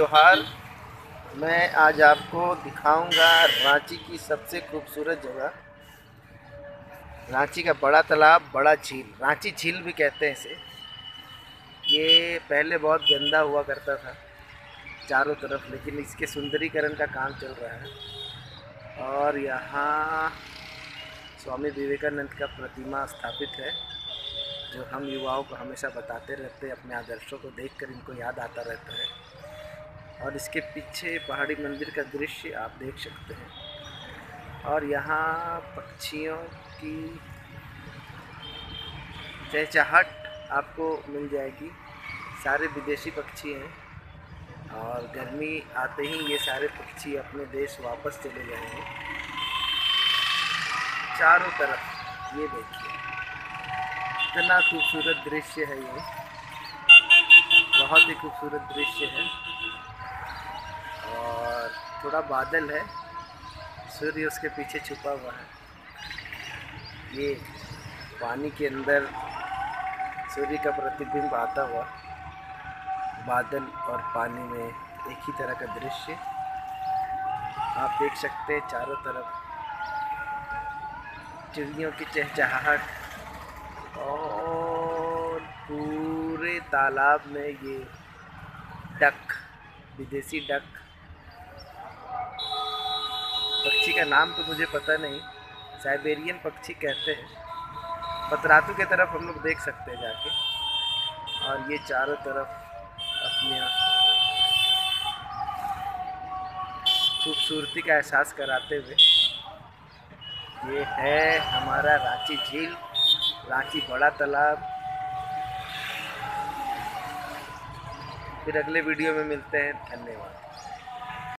जोहार। मैं आज आपको दिखाऊंगा रांची की सबसे खूबसूरत जगह, रांची का बड़ा तालाब, बड़ा झील। रांची झील भी कहते हैं इसे। ये पहले बहुत गंदा हुआ करता था चारों तरफ, लेकिन इसके सुंदरीकरण का काम चल रहा है। और यहाँ स्वामी विवेकानंद का प्रतिमा स्थापित है, जो हम युवाओं को हमेशा बताते रहते हैं। अपने आदर्शों को देखकर इनको याद आता रहता है। और इसके पीछे पहाड़ी मंदिर का दृश्य आप देख सकते हैं। और यहाँ पक्षियों की चहचहाहट आपको मिल जाएगी। सारे विदेशी पक्षी हैं, और गर्मी आते ही ये सारे पक्षी अपने देश वापस चले जाएंगे। चारों तरफ ये देखिए, इतना खूबसूरत दृश्य है ये, बहुत ही खूबसूरत दृश्य है। और थोड़ा बादल है, सूर्य उसके पीछे छुपा हुआ है। ये पानी के अंदर सूर्य का प्रतिबिंब आता हुआ, बादल और पानी में एक ही तरह का दृश्य आप देख सकते हैं। चारों तरफ चिड़ियों की चहचहाहट, और पूरे तालाब में ये डक, विदेशी डक, पक्षी का नाम तो मुझे पता नहीं, साइबेरियन पक्षी कहते हैं। पतरातू की तरफ हम लोग देख सकते हैं जाके। और ये चारों तरफ अपनी खूबसूरती का एहसास कराते हुए, ये है हमारा रांची झील, रांची बड़ा तालाब। फिर अगले वीडियो में मिलते हैं। धन्यवाद।